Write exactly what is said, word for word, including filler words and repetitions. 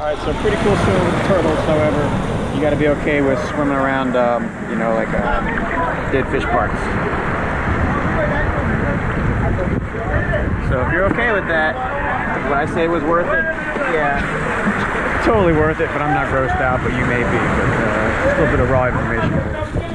Alright, so pretty cool swimming with the turtles, however, you gotta be okay with swimming around, um, you know, like uh, dead fish parks. So if you're okay with that, would I say it was worth it? Yeah. Totally worth it, but I'm not grossed out, but you may be. But uh, just a little bit of raw information.